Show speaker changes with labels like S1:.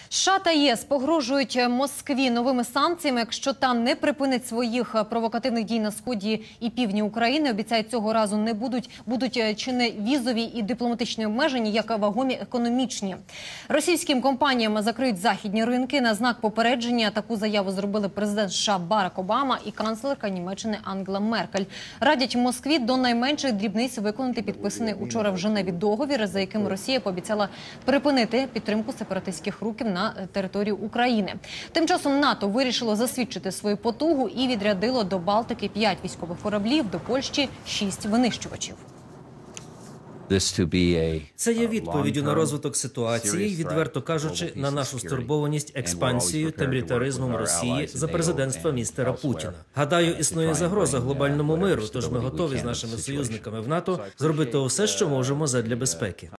S1: США та ЄС погрожують Москві новими санкціями, якщо та не припинить своїх провокативних дій на сході і півдні України. Обіцяють, цього разу не будуть чи не візові і дипломатичні обмеження, як вагомі економічні. Російським компаніям закриють західні ринки. На знак попередження таку заяву зробили президент США Барак Обама і канцлерка Німеччини Ангела Меркель. Радять Москві до найменших дрібниць виконати підписаний учора в Женеві договір, за яким Росія пообіцяла припинити підтримку сепаратистських рухів на території України. Тим часом НАТО вирішило засвідчити свою потугу і відрядило до Балтики 5 військових кораблів, до Польщі 6 винищувачів.
S2: Це є відповіддю на розвиток ситуації, відверто кажучи, на нашу стурбованість експансією та мілітаризмом Росії за президентства містера Путіна. Гадаю, існує загроза глобальному миру, тож ми готові з нашими союзниками в НАТО зробити усе, що можемо задля безпеки.